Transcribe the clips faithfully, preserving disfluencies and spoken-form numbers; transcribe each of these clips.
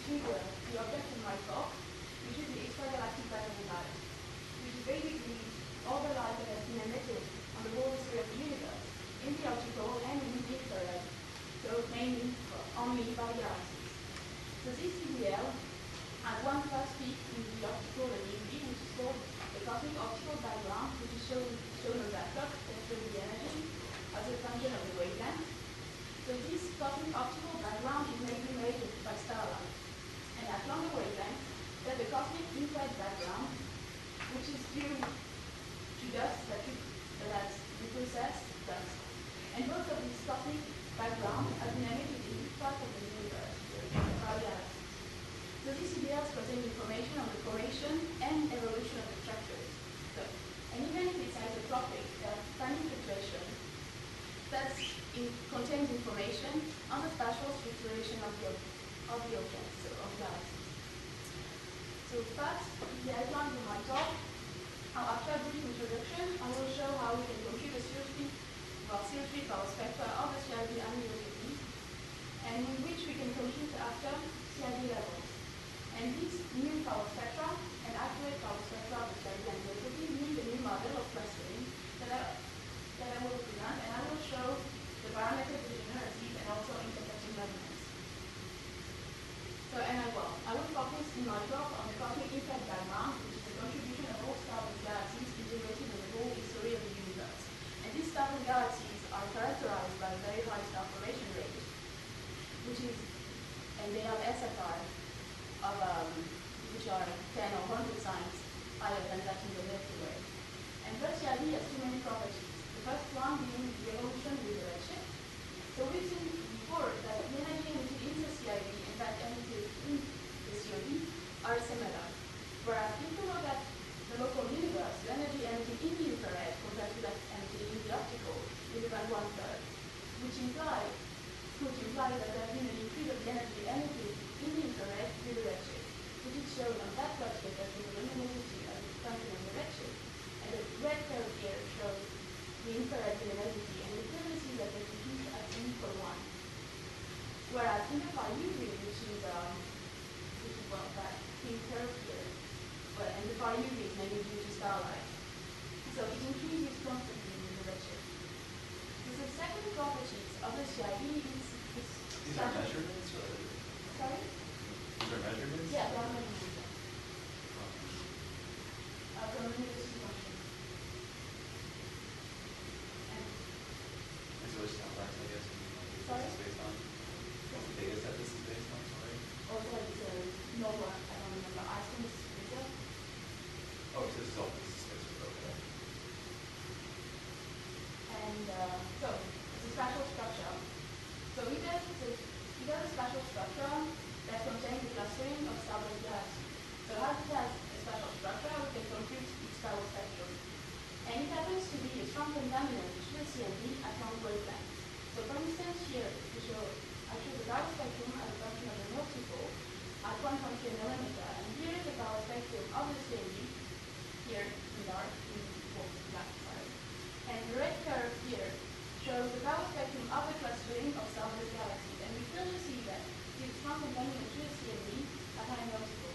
trigger the object in my talk, which is the extragalactic pattern light, which is basically all the light that has been emitted on the whole history of the universe, in the optical and in the infrared, so mainly only by galaxies. So this C D L has one first peak in the optical and U V, which is called the cosmic optical background, which is shown, shown on that plot that shows the energy as a function of the wavelength. So this cosmic optical background is mainly made by starlight. And at longer wavelengths, there's the cosmic infrared background, which is due to dust that, you, that has reprocessed dust. And both of these cosmic backgrounds have been emitted in each part of the universe, our galaxy. So these C D Ls contain information on the formation and evolution of the structures. So, and even if it's isotropic, there are tiny fluctuations that contains information on the spatial structuration of the, of the objects, so of galaxies. So first, the outline of my talk. After a brief introduction, I will show how we can compute a series fit, well, series fit power spectra of the C I D and the O T P, and in which we can compute after C I D levels. And these new power spectra and accurate power spectra of the C I D and the O T P need a new model of clustering that I, that I will present, and I will show the parameter degeneracy and also intercepting measurements. So, and I will, I will focus in my talk on the cosmic infrared background, which is the contribution of all stars and galaxies integrated in the whole history of the universe. And these stars and galaxies are characterized by a very high star formation rate, which is, and they have S F R of, um, which are ten or one hundred times higher than that in the Milky Way. And plus C I D has two main properties. The first one being the evolution with the redshift. So we've seen before that the energy emitted in the C I D and that emitted in the C O D are similar. Whereas if we look at the local universe, the energy emitted in the infrared compared to that emitted in the optical is about one third, which implies could imply that there has been an increase of the energy emitted in the infrared with the redshift, which is shown on that plot here as the luminosity as a function of the redshift. And the red curve here shows the infrared luminosity, and we clearly see that they reduce at n equal one. Whereas in the far U V, which is um, which is well that pink curve here, well, and the far U V is mainly due to starlight. So it increases constantly with the redshift. So the second properties of the C I D is, is these are measurements or sorry? These are measurements? Yeah, they are measurements. Uh, from the luminosity function. And And so it's complex, I guess. sorry? This is based on? What's the data set this is based on, sorry? Also, it's a Nova, I don't remember, I think it's Visa. Oh, so this is all this is space, okay. And uh, so, it's a spatial structure. So it has, it has a spatial structure that contains the clustering of stars and galaxies. So as it has a spatial structure, we can compute its power spectrum. And it happens to be a strong contaminant to the C I D at long wavelengths. So for instance here, to show actually the power spectrum as a function of the multiple at one point three millimeter, and here is the power spectrum of the C I D, here in dark, in both black side. And the red curve here shows the power spectrum of the clustering of stars and galaxies, and we clearly see that it's strong contaminant to the C I D at high multiple.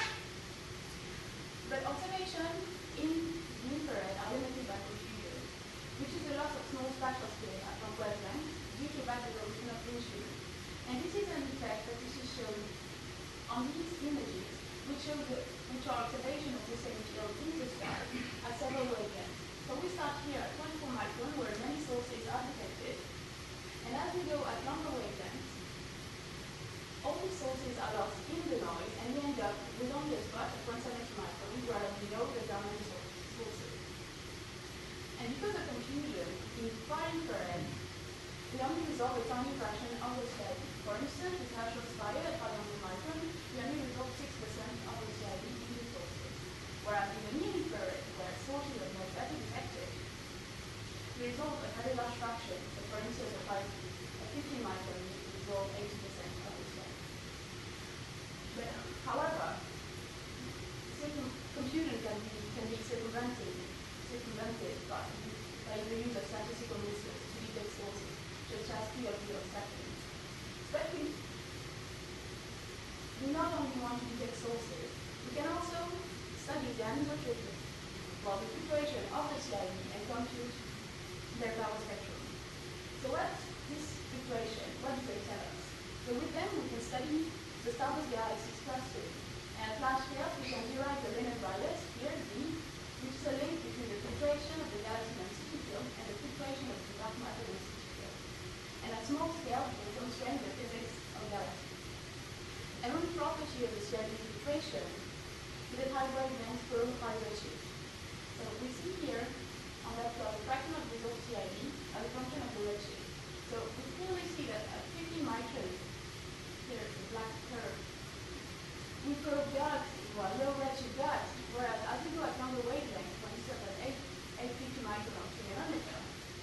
But observation in the infrared are limited by confusion, which is the loss of small spatial scale at long wavelengths due to bad evolution of the instrument. And this is an effect that this is shown on these images, which show the, which are observation of the same field in the sky at several wavelengths. So we start here at twenty-four micron, where many sources are detected, and as we go at longer wavelengths, all these sources are lost in the noise, and we end up with only a spot at one hundred seventy micron, where we know that there are many sources. And because of confusion, in far infrared, we only resolve a tiny fraction of the C I D. For instance, with Herschel Spire at five hundred micron, we only resolve six percent of the C I D in the sources. Whereas in the near infrared, where sources are more better detected, we resolve a very large fraction. So for instance, at fifty micron, we resolve eighty percent of the C I D. But however, computing can be, can be circumvented, circumvented by, by the use of statistical methods to detect sources, such as P of zero spectrum. Spectrum we not only want to detect sources, we can also study the anisotropic, well, the fluctuation of the C I D and compute their power spectrum. So what's this fluctuation? What do they tell us? So with them, we can study the starburst galaxies clustering. And at large scale, we can derive the limit virus, here D, which is a link between the fluctuation of the galaxy density field and the fluctuation of the dark matter density field. And at small scale, we can constrain the physics of galaxies. And one property of the C I D fluctuation is that high wavelengths grow high redshift. So we see here on that plot the fraction of resolved C I D as a function of the redshift. So we clearly see that at fifty microns, here the black curve, we grow galaxies, well, low redshift galaxies, whereas as we go at longer wavelengths, when we start at eight hundred fifty microns per nanometer,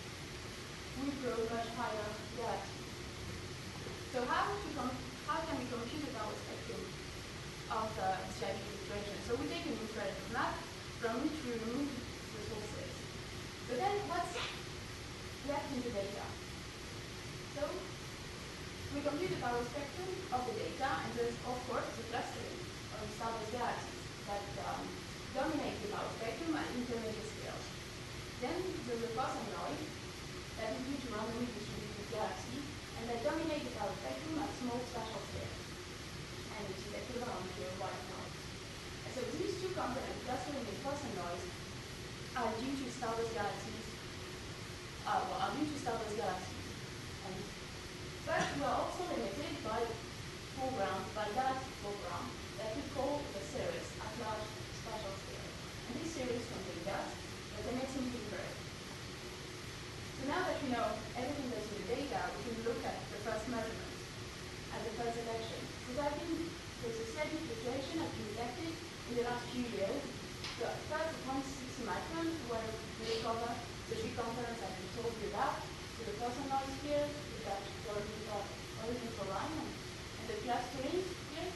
we grow much higher galaxies. So how to com- how can we compute the power spectrum of the C I D fluctuation? So we take an infrared map from which we remove the sources. But then what's left in the data? So we compute the power spectrum of the data, and there's of course the clustering of the starburst galaxies that um, dominate the power spectrum at intermediate scales. Then there's the cosine noise that is due to randomly distributed galaxies, and that dominate the power spectrum at small spatial scales, and which is equivalent to a white noise. And so these two components, clustering and cosine noise, are due to starburst galaxies, uh, well, are due to starburst galaxies. And but we are also limited by foreground, by galaxy foreground, that we call the cirrus at large spatial scale. And this cirrus contains gas that emits infrared. So now that we know everything that's in the data, we can look at the first measurement, at the first detection. So there have been, there's a steady fluctuation has been detected in the last few years. So first, at one hundred sixty microns, where we recover the three components that we told you about. So the cosine noise here, the origin for line, and the clustering here,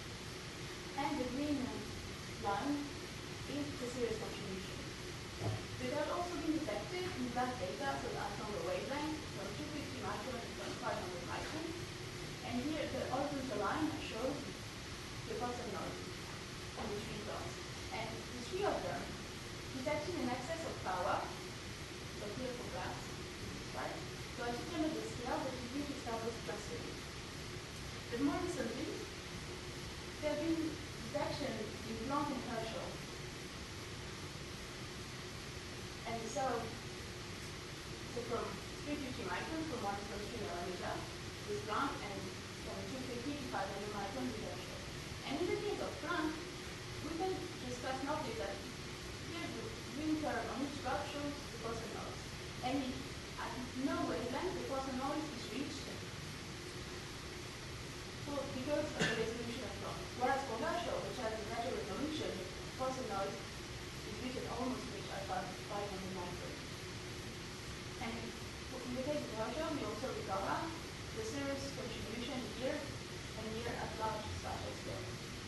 and the green line is the series contribution. But there has also been detected in that data, so at longer wavelength, from two hundred fifty microns to five hundred microns. And here the horizontal line shows the cosine noise on the three plots. And the three of them detected in excess of power, so here for glass, right? So at intermediate scale, that is due to starburst clustering. But more recently, there have been detection in Planck and Herschel. And so, so from three hundred fifty microns from one point three nanometer with Planck, and from two hundred fifty to five hundred microns with Herschel. And in the case of Planck, we can discuss notice that here's the green curve on each graph shows the cosine noise. And it, at no wavelength, the cosine noise is reached well, because of the resolution of Planck. Whereas for Herschel, which has a better resolution, cosine noise is reached at almost reached at five hundred microns. And in the case of Herschel, we also recover the series contribution here and here at large spatial scale.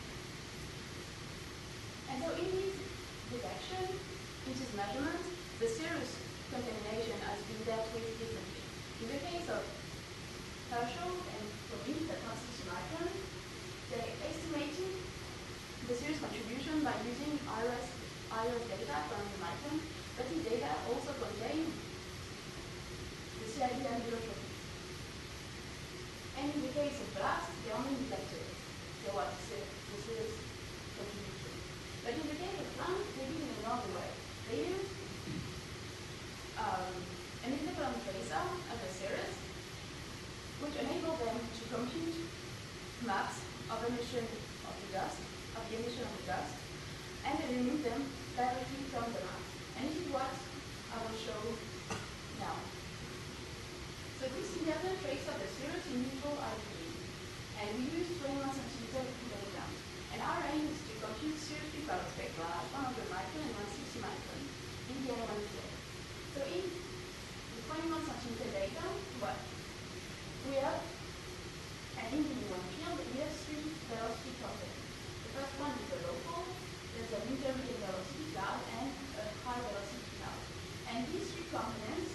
And so in this detection, in this measurement, the series contamination has been dealt with differently. In the case of Herschel and Rubin at one hundred sixty microns, they estimated the series contribution by using I R S, I R S data from the micron, but this data also contained the C I D anisotropies. And in the case of glass, they only detected the what the series contribution. But in the case of Planck, they did it another way. They used um, an interferon tracer of the series, which enabled them to compute maps of emission of the dust, of the emission of the dust, and they remove them directly from the map. And this is what I will show now. So this is the other trace of the series in neutral I P D, and we use twenty-one centimeter data. And our aim is to compute series power spectra at one hundred micron and one hundred sixty micron in the N one field. So in the twenty-one centimeter data, what? We have an N one field, we have three velocity components. The first one is a local, there's an intermediate velocity cloud, and a high velocity cloud. And these three components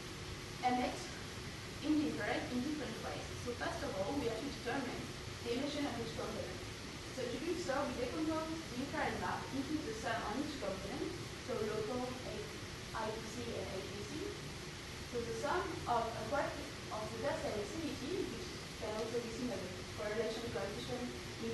emit in the infrared in different ways. So first of all, we have to determine the emission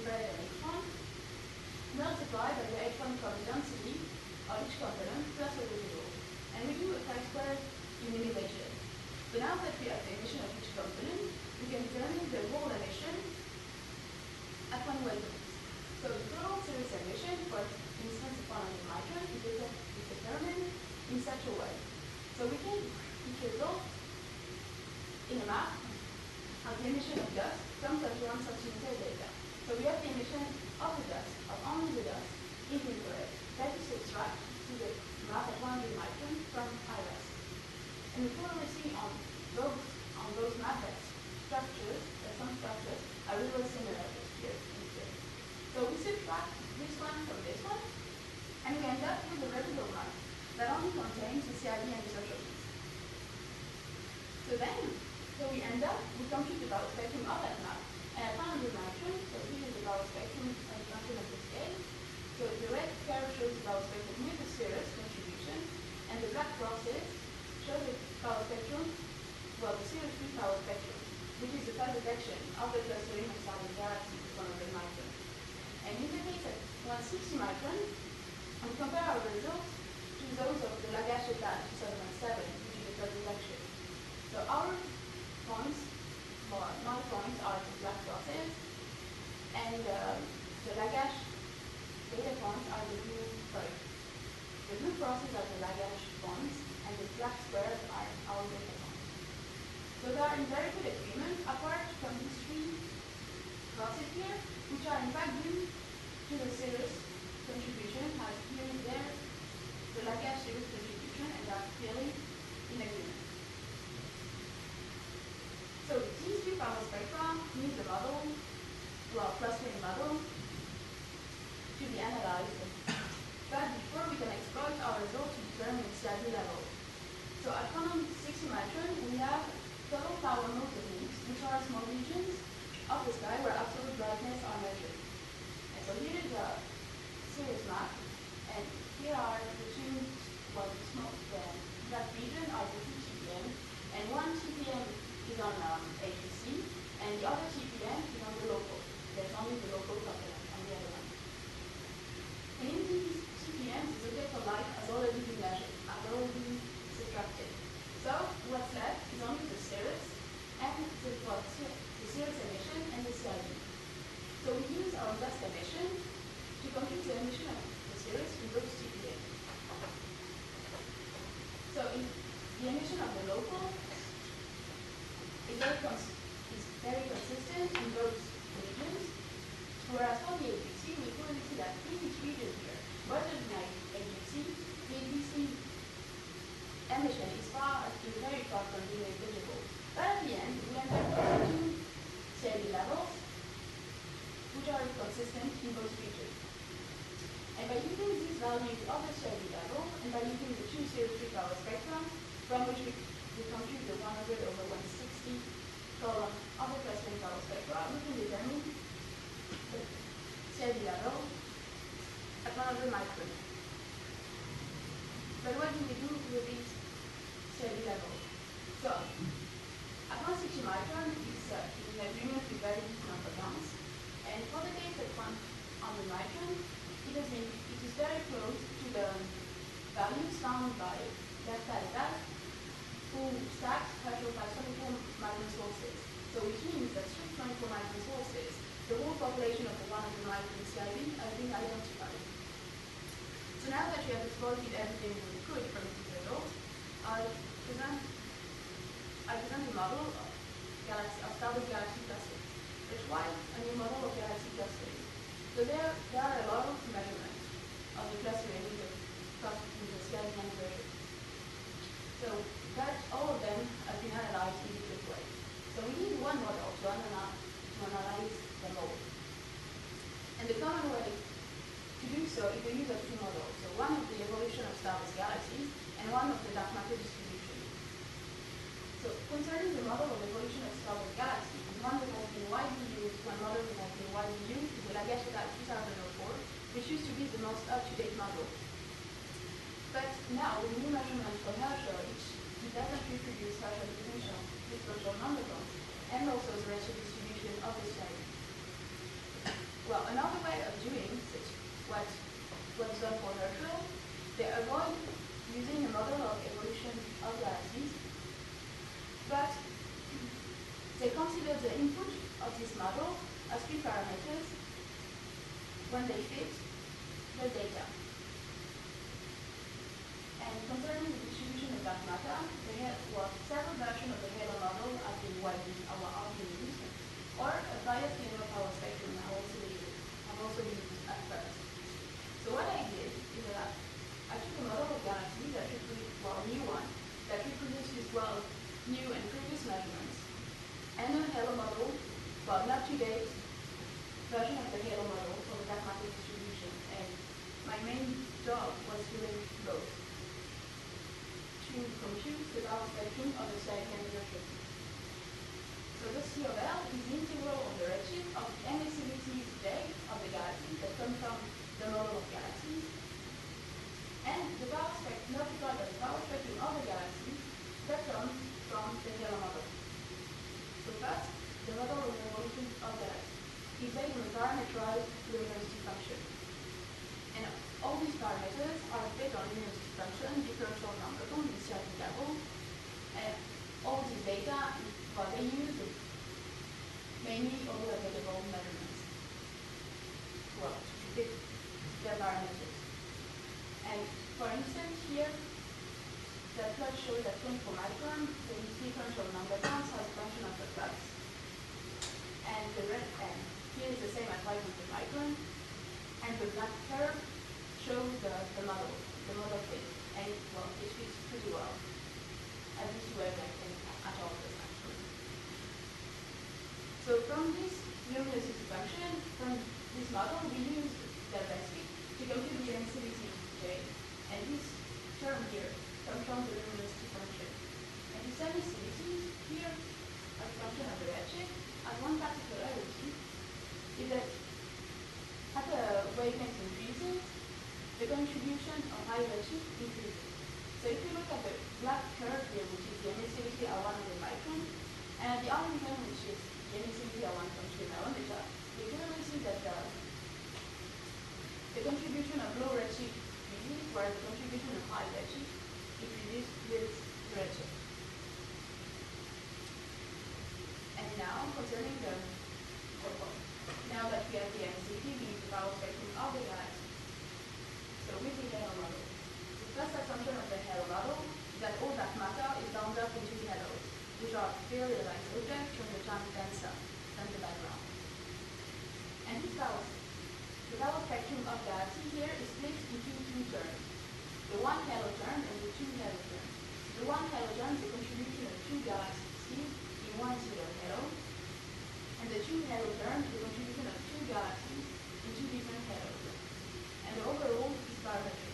squared and H one, multiplied by the H one current density of each component plus a residual. And we do a chi-squared elimination. So now that we have the emission of each component, we can determine the whole emission at one wavelength. So the total series emission, for instance, of one hundred micron, is det- is determined in such a way. So we can, which result in a map of the emission of dust from such one such unitary data. So we have the emission of the dust, of only the dust, in infrared. That is subtract to the map at one hundred micron from I R S. And the total we see on those on those map structures, uh, some structures, are really similar here instead. So we subtract this one from this one, and we end up with a residual map that only contains the C I D and the social piece. So then, so we end up, we compute the power spectrum of that map, and at one hundred micron, so here is the power spectrum as a function of the scale. So the red curve shows the power spectrum with the cirrus contribution, and the black crosses show the power spectrum, well, the cirrus-free power spectrum, which is the phase detection of the clustering of southern galaxies at one hundred micron. And in the case at one hundred sixty micron, we compare our results to those of the Lagache et al. two thousand seven, which is the phase detection. So our points, well, my points are the black crosses, and uh, the Lagache data points are the blue, sorry, the blue crosses are the Lagache points, and the black squares are our data points. So they are in very good agreement, apart from these three crosses here, which are in fact due to the cirrus contribution, as here is there, the Lagache cirrus contribution, and they are clearly in agreement. So these three power spectra need the model, well, clustering model, to be analyzed. But before we can exploit our results to determine its C I D level. So at one hundred sixty micron, we have total power multiples, which are small regions of the sky where absolute brightness are measured. And so here is a series map, and here are the two, well, the small, the black region are the two T P M, and one T P M is on um, A B C, and the other T P M is on the local. There's only the local component on the other one. And in these T P Ms, the data for light has already been measured, has already been subtracted. So what's left is only the cirrus and the, well, the cirrus emission and the C I D. So we use our dust emission to compute the emission of the cirrus in those T P Ms. So in the emission of the local is very, cons is very consistent in those regions, whereas for the A B C, we clearly see that in this region here, rather than like A B C, the A B C emission is far, is very far from being negligible. But at the end, we end up with two C I D levels, which are consistent in both regions. And by using these values of the C I D level, and by using the two cirrus-free power spectrum, from which we, we compute the one hundred over one hundred sixty column of the clustering power spectra, we can determine the C I D level at one hundred micron. But what do we do with these C I D levels? So, at one hundred sixty micron is uh, in agreement with very different photons, and for the case at one hundred micron, it, has been, it is very close to the values found by Berta et al., who stacked spectral by twenty-four micron sources. So which means that through twenty-four micron sources, the whole population of the one hundred micron C I D has been identified. So now that we have exploited everything we could from these results, I present, I present a model of, galaxy, of stardust galaxy clusters. It's why a new model of galaxy clustering. So there, there are a lot of measurements of the clustering with the, with the C I D version. So that all of them have been analyzed in different ways. So we need one model to analyze, to analyze them all. And the common way to do so is the use of two models. So one of the evolution of stardust galaxies and one of the dark matter distribution. So concerning the model of evolution of stardust galaxies, one that has been widely used, one model that has been widely used is the Lagache et al. two thousand four, which used to be the most up-to-date model. But now, with new measurements from Herschel, which it doesn't reproduce Herschel's definition of differential number terms, and also the ratio distribution of the C I D. well, another way of doing such what was done for Herschel, they avoid using a model of evolution of galaxies, but they consider the input of this model as three parameters when they fit the data. And concerning the distribution of dark matter, they have well, several versions of the Halo model have been widely are being used, or a biased linear power spectrum have also been used, have also been used at first. So what I did is that I took a model of galaxies that reproduced, well, a new one, that reproduces well new and previous measurements, and a Halo model, well, not to date version of the Halo model for the dark matter distribution. And my main job was doing both, to compute the power spectrum of the Siberian version. So the C of L is the integral of the redshift of the emissivity J of the galaxy that comes from the model of galaxies, and the power spectrum multiplied by the power spectrum of the galaxy that comes from the Halo model. So first, the model of the evolution of galaxies is based on a parameterized luminosity function. And all these parameters are based on luminosity function, differential number on the certain level, and all these data, well, they use mainly all the available measurements, well, to fit their parameters. And for instance, here, the plot shows that twenty-four micron, the differential number counts as a function of the flux, and the red and here is the same at five hundred micron, and the black curve shows the, the model, the model fit, and well, it fits pretty well at this wavelength and at all the actually. So from this luminosity function, from this model, we use delta C to compute the emissivity J, and this term here comes from the luminosity function. And this emissivity here, as a function of the redshift, has one particularity, is that at the wavelength increases, the contribution of high redshift increases. So if you look at the black curve here, which is the emissivity at one hundred micron, and at the orange one, which is the emissivity at one point three nanometer, you clearly see that the, the contribution of low redshift decreases, whereas the contribution of high redshift increases with redshift. And now, concerning the, well, now that we have the emissivity, we use the power spectrum of the galaxy. So with the Halo model, the first assumption of the Halo model is that all dark matter is bound up into the halos, which are fairly light objects from the time denser than the background. And this power, the power spectrum of galaxy here is split into two terms, the one Halo term and the two Halo terms. The one Halo term is the contribution of two galaxies in one single halo, and the two Halo term is the contribution of two galaxies in two different halos. And the overall is parametric.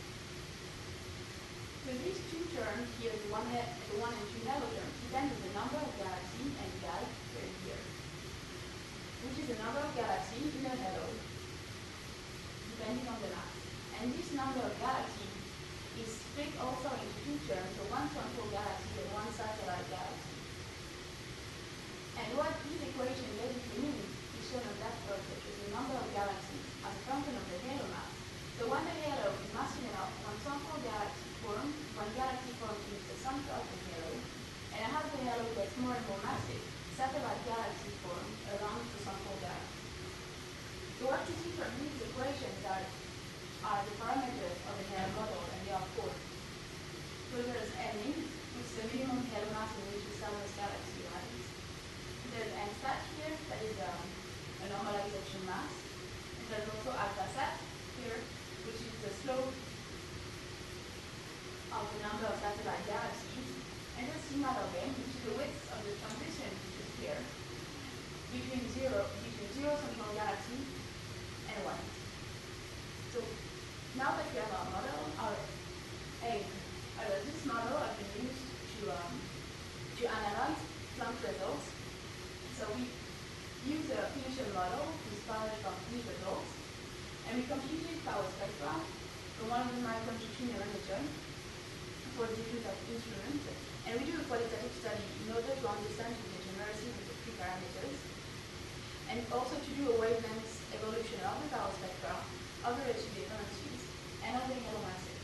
So these two terms here, the one, the one and two Halo terms, depend on the number of galaxies and gal here, which is the number of galaxies in a halo, depending on the mass. And this number of galaxies is split also into two terms, so one central galaxy and one satellite galaxy. And what this equation basically means is shown on that curve, which is the number of galaxies as a function of the halo mass. So when the halo is massive enough, one central galaxy forms, one galaxy forms is the center of the halo, and as the halo gets more and more massive, satellite galaxies form around the central galaxy. So what you see from these equations are, are the parameters of the Halo model, and they are four. So there's M, which is the minimum Halo mass in which the sunless galaxy lies. There's M stat here, that is um, a normalization mass. And there's also alpha sat here, which is the slope of the number of satellite galaxies. And there's sigma log n, which is the width of the transition, which is here, between zero, between zero central galaxy and one. So now that we have our model, our aim, uh, this model has been used to um, to analyze Planck results. So we use the initial model inspired from these results, and we computed power spectra from one hundred micron to two nanometer for different instruments, and we do a qualitative study in order to understand the degeneracy of the three parameters, and also to do a wavelength evolution of the vowel spectra of the related differences and of the yellow masses.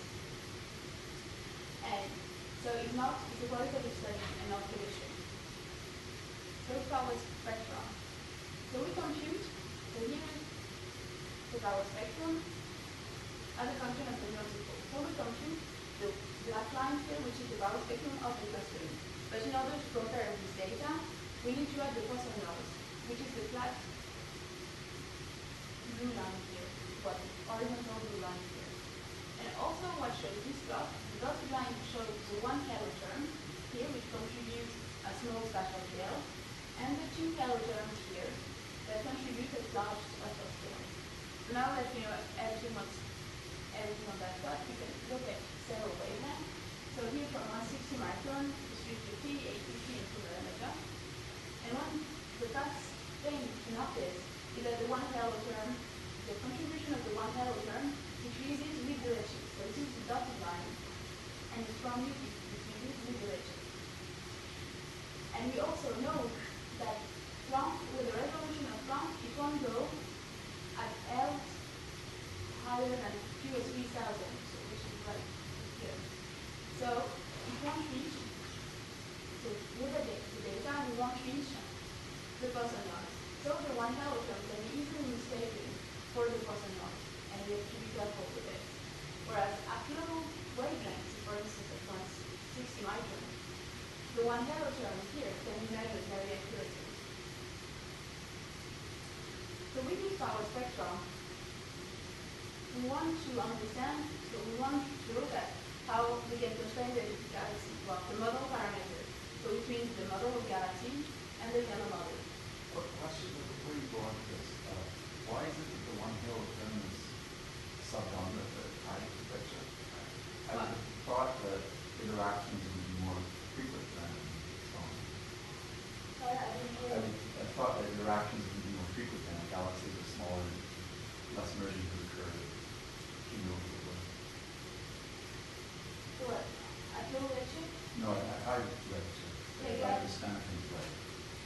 And so it's not, it's a qualitative study and not prediction. So it's vowel spectra. So we compute, so here is the vowel spectrum as a function of the multiple. So we compute the black line here, which is the vowel spectrum of the clustering. But in order to compare this data, we need to add the Poisson laws, which is the flat blue line here, what horizontal blue line here. And also what shows this plot, the dotted line shows the one Hello term here, which contributes a small spatial scale, and the two Hello terms here that contribute a large spatial scale. So now that you know everything, what's, everything on that plot, you can look at several wavelengths. So here from one sixty micron to three fifty, eight fifty, and two nanometer. And one, the first thing to notice is that the one Hello term, the contribution of the one Hello term decreases with the redshift. So this is the dotted line, and the strongly decreases with the redshift. And we also know that Planck, with the resolution of Planck, it won't go at L higher than Q S three thousand, so which is right here. So it won't reach, so with the data, the data we won't reach the Poisson laws. So the one Hello term can be easily mistaken for the Poisson laws, and we have to be careful with it. Whereas at low wavelengths, for instance at one sixty micron, the one Hello term here can be measured very accurately. So with this power spectrum, we want to understand, so we want to look at how we can constrain the galaxy, well, the model parameters. So which means the model of galaxy and the yellow model. What question before you go on to this? Uh, why is it that the one Hello term is subdominant at high temperature? I would have thought that interactions would be more frequent than so on. Sorry, I didn't hear. I, would, I thought that interactions would be more frequent than galaxies are smaller, less merging would occur cumulatively. So what? At low redshift? No, I, I read it. Yeah, I yeah. understand things right.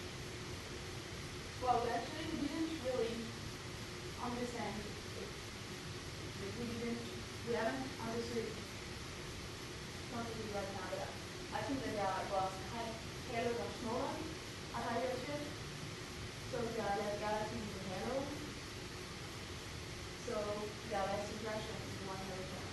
Well, we actually didn't really understand it. We didn't, we haven't understood it completely right now, but I think that there was high halos are smaller at higher redshift, so there are less galaxies in the halo, so there are less interactions in one Hello term.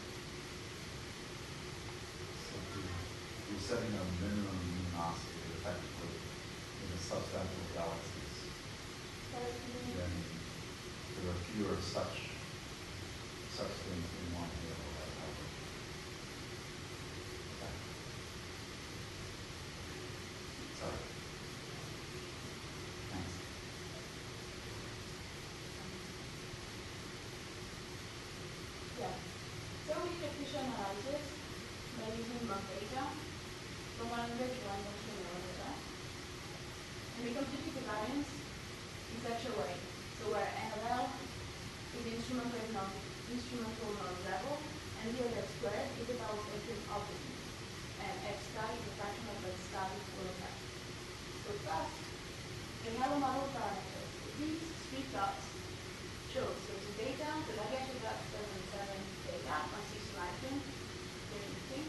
So you're setting a minimum luminosity effectively in the subset of galaxies. So it means Then there are fewer such such things in one halo. Okay. Sorry. Thanks. yeah. So we did a Fisher analysis by using bulk data from one hundred to one point two nanometer. And we computed the variance in such a way. So where N L L is the instrumental non instrumental non level, and the other squared is the vowel spectrum of the beat. And F star is a fraction of F star will effect. So first, we have a model parameters. These three plots show so the data, the Lagrange data two thousand seven data, one sixty micron, everything.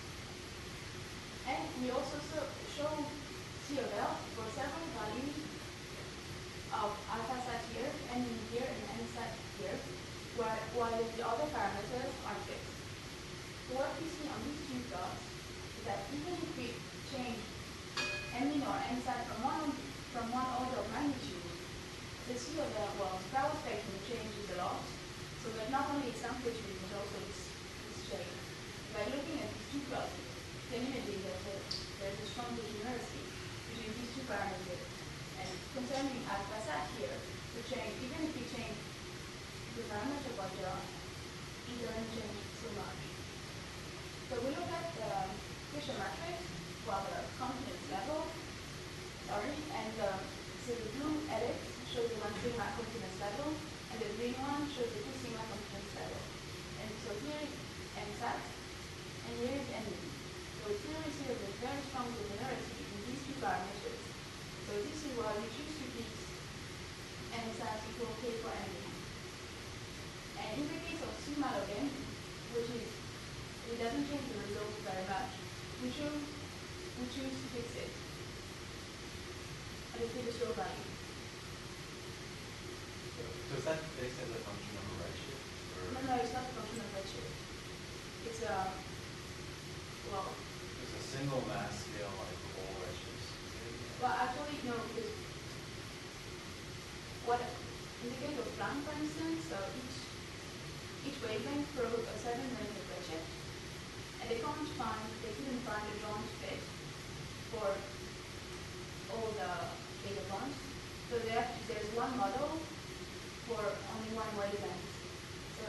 And we also so, show C of L for several values of alpha sat here, N here, and N sat here, where, while the other parameters are fixed. So what we see on these two plots is that even if we change N min or N sat from one, from one order of magnitude, the C of L, well, the vowel spectrum changes a lot, so that not only its amplitude, but also its, its shape. By looking at these two plots, you can imagine that there's a strong degeneracy between these two parameters. And concerning alpha sat here, the change, even if we change the parameter quadra, it doesn't change so much. So we look at the Fisher matrix, well, the confidence level, sorry, and um, so the blue ellipse shows the one sigma confidence level, and the green one shows the two sigma confidence level. And so here is N sat, and here is N min. So it's clearly see that there's very strong degeneration in these two parameters. So this is why we choose to keep N sat equal K for N min. doesn't change the result very much. We choose, we choose to fix it at a previous row value. So, so is that fixed as a function of a redshift? Or No, no, it's not a function of redshift. It's a, well, it's a single mass scale like for all redshifts? well, actually, no, because what, in the case of Planck, for instance, so each, each wavelength probe a certain relative redshift, and they can't find, they couldn't find a joint fit for all the data points. So they have to, there's one model for only one wavelength. So,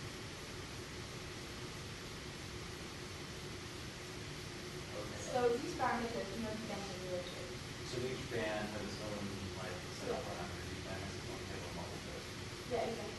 Okay. so these parameters do not depend on the redshift. So each band has its own like set of Yeah. parameters, each band has its own table model fit. Yeah, exactly.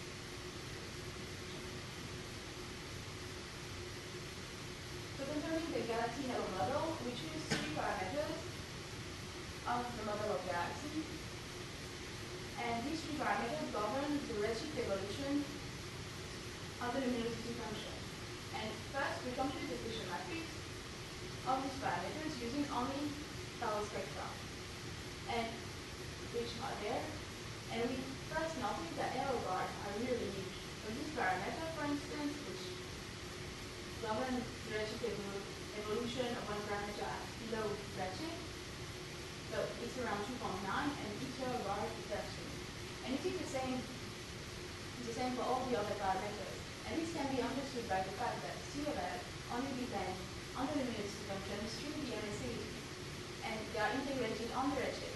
So concerning the galaxy Hello model, we choose three parameters of the model of galaxy. And these three parameters govern the redshift evolution of the luminosity function. And first, we compute the Fisher matrix of these parameters using only Tau spectra, and which are there. And we first notice that error bars are really huge. So this parameter, for instance, which govern the redshift evol evolution of one parameter at low redshift, so it's around two point nine, and each error bar is thirteen. And it is the same, the same for all the other parameters. And this can be understood by the fact that C of L only depends on the luminosity functions through the emissivity, and they are integrated on the redshift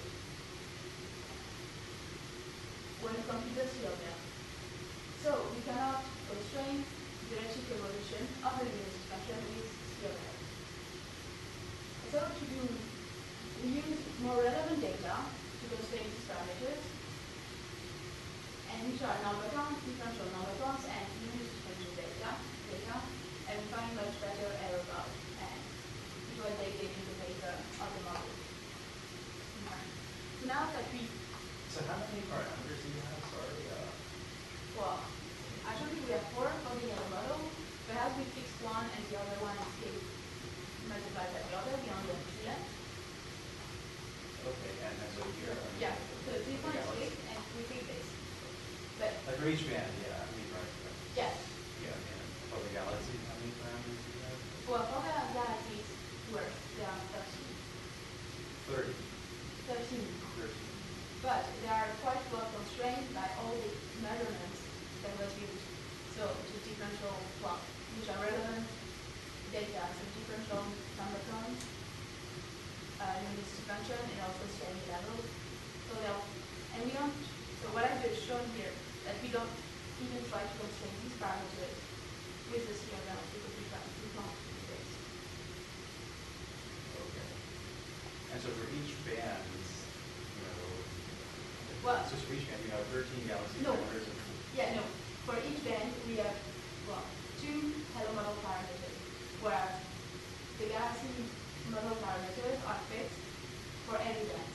when we compute the C of L. So we cannot constrain the redshift evolution of the luminosity function with C of L. So to do, we use more relevant data to constrain these parameters, and which are number counts, differential number counts, and luminosity function data, data, and we find much better error bars, and it was dated in the paper of the model. Okay. So now that we, So how many parameters do you have? Sorry. Uh, well, actually we have four for the yellow model, perhaps we fixed one and the other one is multiplied by the other, the other is left. okay, and then so here. I mean, Yeah, so this one is galaxy. fixed, and we fix this. But, Like for each band, yeah, I mean, right. right. yes, Yeah, yeah. For the galaxy, how many parameters do you have? well, for the galaxies work, there are thirteen. Thirty. thirteen. Thirteen. But they are quite well constrained by all the measurements that was used. So to differential, well, which are relevant data, so differential number counts, uh, luminosity function, and also steady level. So they'll, and we don't, so what I've just shown here, that we don't even try to constrain these parameters with the C of L because we can't, we can't do this. Okay. And so for each band, it's, you know, Well, it's just for each band, you have thirteen galaxy No. parameters. And Yeah, no. For each band, we have, well, two Hello model parameters, where the galaxy model parameters are fixed for every band.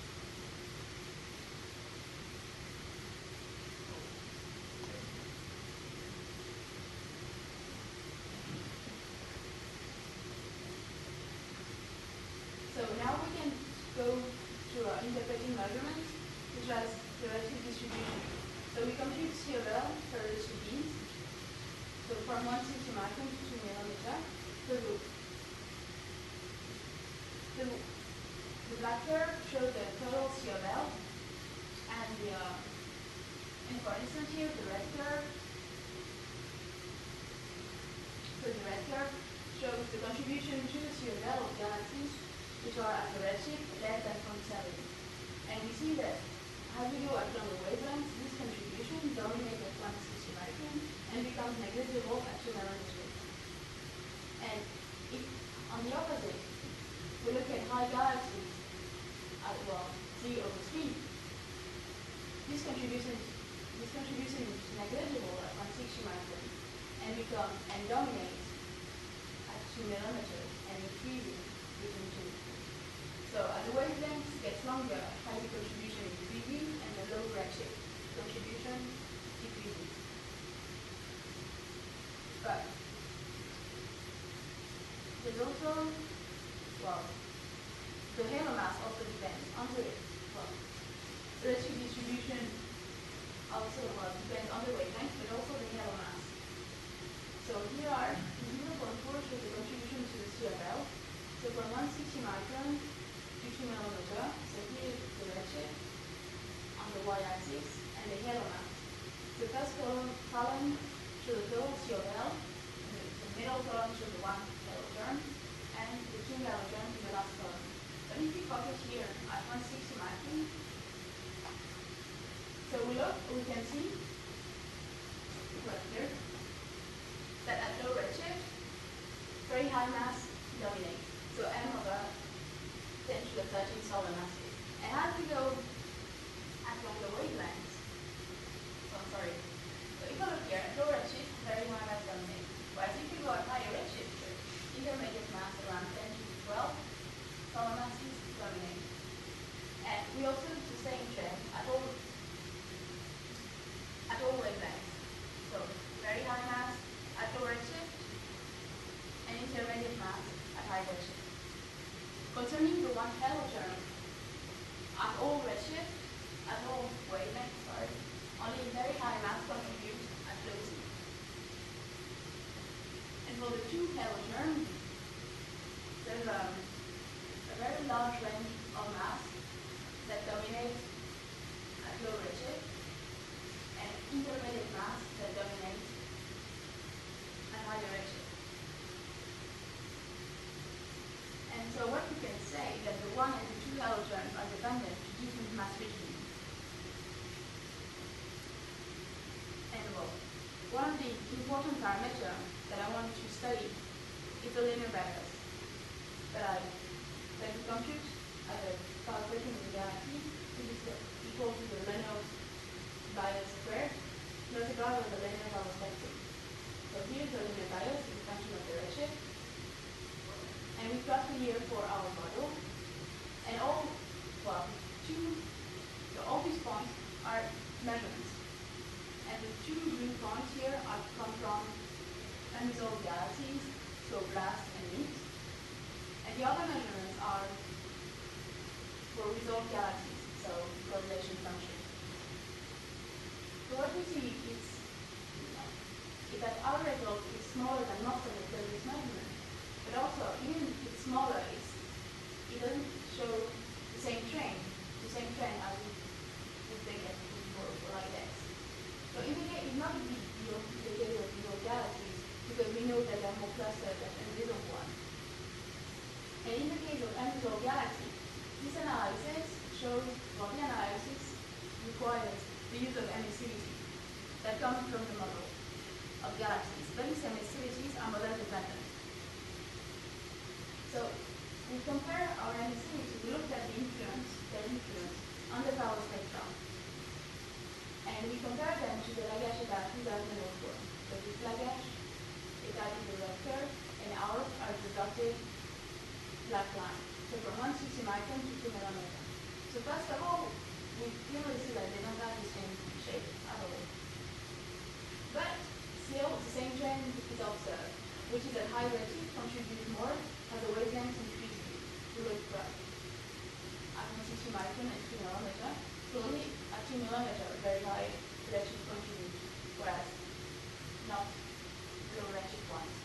So now we can go to uh, interpreting measurements, which has the relative distribution. So we compute C of L for the two beams. So from one hundred sixty micron to two millimeter. So the, the, the black curve shows the total C of L, and the uh, and for instance here the red curve. So the red curve shows the contribution to the C of L of galaxies which are at the redshift less than zero point seven. And we see that as we go at longer wavelengths, this contribution dominates at one hundred sixty micron and becomes negligible at two nanometers. And if, on the opposite, we look at high galaxies at, well, z over three, this contribution, this contribution is negligible at one hundred sixty micron and becomes, and dominates at two nanometers and increasing between two. So as the wavelength gets longer, high contribution increases and the low redshift contribution decreases. But there's also, well, the halo mass also depends on the, well, the redshift distribution also well, depends on the wavelength, but also the halo mass. So here are zero point four shows the contribution to the C F L. So from one hundred sixty micron to two millimeter, so here is the redshift on the y-axis and the halo mass. The first column, column shows the total C F L, the, the middle column shows the one halogen, and the two halogen in the last column. But if you focus here at one hundred sixty micron, so we look, we can see right here that at low redshift, very high mass dominates. So M over ten to the thirteen solar masses. And as we go at longer wavelengths, so I'm sorry. So if I look here at low redshift, very high mass dominates. Whereas if you go at higher redshift, intermediate mass around ten to twelve solar masses dominate. And we also do the same trend at all at all wavelengths. So very high mass at low redshift and intermediate mass at high redshift. Concerning the one halogen, at all redshift, at all wavelengths, sorry, only very high mass contributes at low Z. And for the two halogen, there's um, a very large range of mass that dominates at low redshift and intermediate mass that dominates at higher redshift. And so what we can say is that the one and the two halogens are dependent to different mass regions. And well, one of the important parameters that I want to study is the linear bias that I that we compute at the calculation of the galaxy, which is equal to the linear bias squared plus the value of the linear power spectrum. So here's the linear bias is a function of the redshift. And we plot it here for our model. And all, well, two, so all these points are measurements. And the two blue points here are come from unresolved galaxies, so blast and meat. And the other measurements are for resolved galaxies, so correlation function. So what we see is, is that our result is smaller than most of the previous measurements. But also, even if it's smaller, it's, it doesn't show the same trend, the same trend as we would take it for, for like X. So in the case, it's not the, the, the case of resolved galaxies, because we know that they're more clustered than unresolved ones. And in the case of unresolved galaxies, this analysis shows, well, the analysis requires the use of emissivity that comes from the model of galaxies. But these emissivities are model dependent. So we compare our emissivity, we looked at the influence, their influence on the power spectrum. And we compare them to the Lagache data two thousand four. So this Lagache is added the red curve, and ours are the dotted black line. So from one hundred sixty micron to two millimeter. So first of all, we clearly see that they don't have the same shape at all. But still, the same trend is observed, which is that high redshift contributes more as the wavelength increases to look bright. At one hundred sixty micron and two millimeter, clearly at two millimeter, very high redshift contributes, whereas not low redshift ones.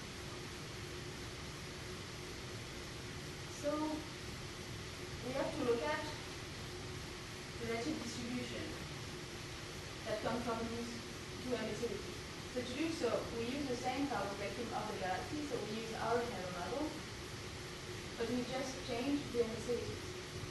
So we have to look at the redshift distribution that comes from these two emissivities. So to do so, we use the same power spectrum of the galaxy, so we use our Halo model, but we just change the emissivities.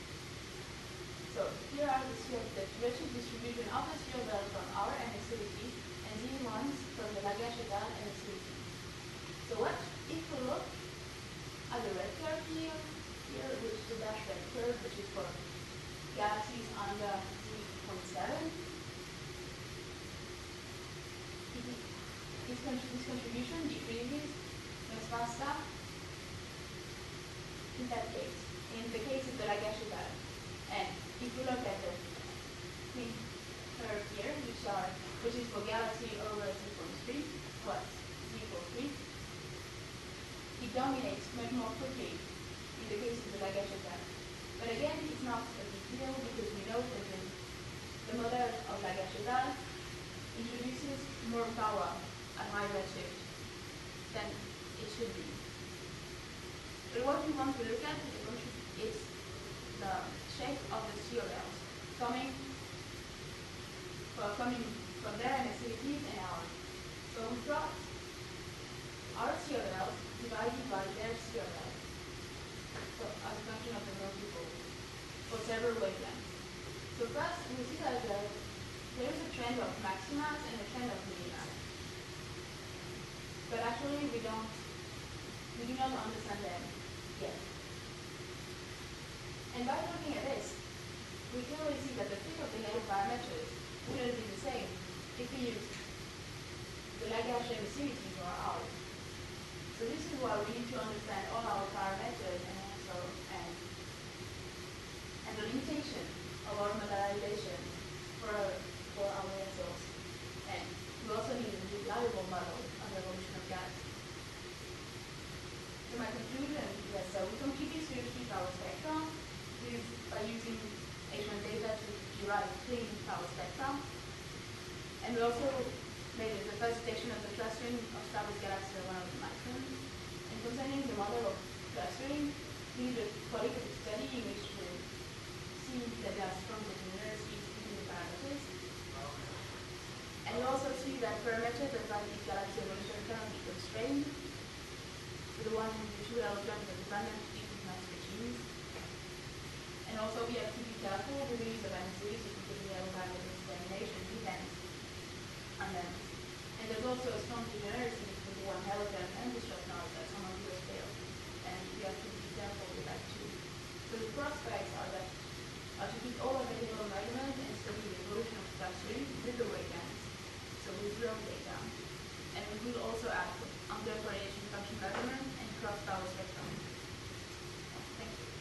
So here are the, the redshift distribution of the sphere belt from our emissivity, and these ones from the Lagache data emissivity. So what if we look at the red curve here, here which is the dash red curve, which is for galaxies under three point seven. This, this contribution decreases much faster in that case. In the case of the Lagache data. And if we look at the three curve here, which are which is for galaxy over three point three, plus three point three, it dominates much more quickly in the case of the Lagash attack. But again, it's not a big deal because we know that the, the model of Lagash introduces more power at high redshift than it should be. But what we want to look at is the shape of the spheroids coming, well, coming from their emissivity and ours. So we plot our spheroids divided by their spheroids, so as a function of the multiple for several wavelengths. So first, we see that the, there is a trend of maximas and a trend of minimas. But actually, we don't, we do not understand them yet. And by looking at this, we clearly see that the fit of the layer parameters wouldn't be the same if we used the Lagash emissivity for ours. So this is why we need to understand all our parameters and also and, and the limitation of our modernization for, for our results. And we also need a reliable model of the evolution of gas. So my conclusion is that we completely switched our spectrum with, by using H one data to derive clean power spectrum. And we also made the first detection of the clustering of starburst galaxies around the maximum. And concerning the model of clustering, we did a qualitative study in which we see that there are strong degeneracies between the parameters. And we also see that parameters that value these galaxy evolution cannot be constrained to the one in which we are observing the dependent different mass regimes. And also we have to be careful with the use of emissivity because we have a parameter discrimination depends on them. And there's also a strong degeneracy between the one halogen and the short noise at some of the scale. And we have to be careful with that too. So the prospects are that are to keep all available measurements and study the evolution of clustering with the wavelengths, so with real data. And we will also add under correlation function measurement and cross power spectrum. Thank you.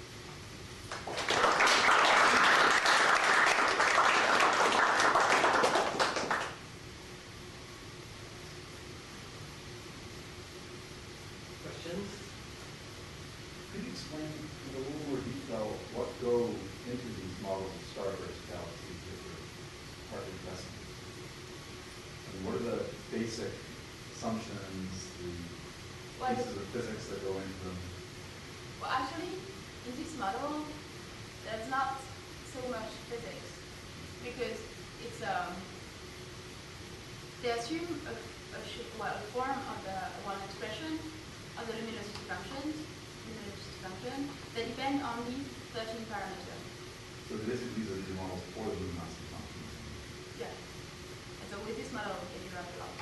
Questions? Could you explain in a little more detail what go into these models of starburst galaxies that you're partly testing? I mean, what are the basic assumptions, the Well, pieces of physics that go into them? Well, actually, in this model, there's not so much physics because it's um, they assume a, a, well, a form of the one expression of the luminosity functions, luminosity function that depend on the thirteen parameters. So basically, these are the models for the luminosity functions. Yeah. And so with this model, we can derive a lot.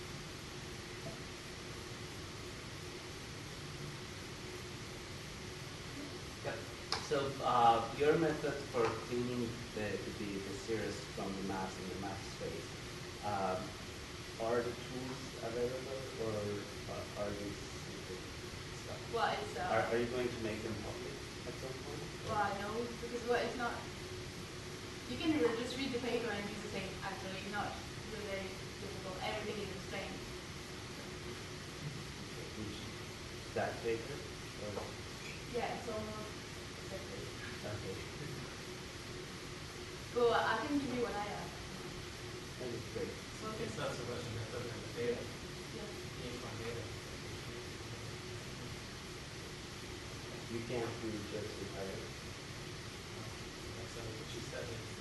Yeah. So uh, your method for cleaning the, the, the cirrus from the mass in the mass space, um, are the tools available or uh, are these stuff? Well, it's uh, Are, are you going to make them public at some point? well, I know because well, it's not. You can really just read the paper and use the same. Actually, it's not really very difficult. Everything is explained. Which, that paper? Or? Yeah, it's almost exactly. Okay. Well, I can give you what I have. That is great. So It's not so much a method than the data, yeah. the H one data. You can't do just the pilot. That's uh, what she said.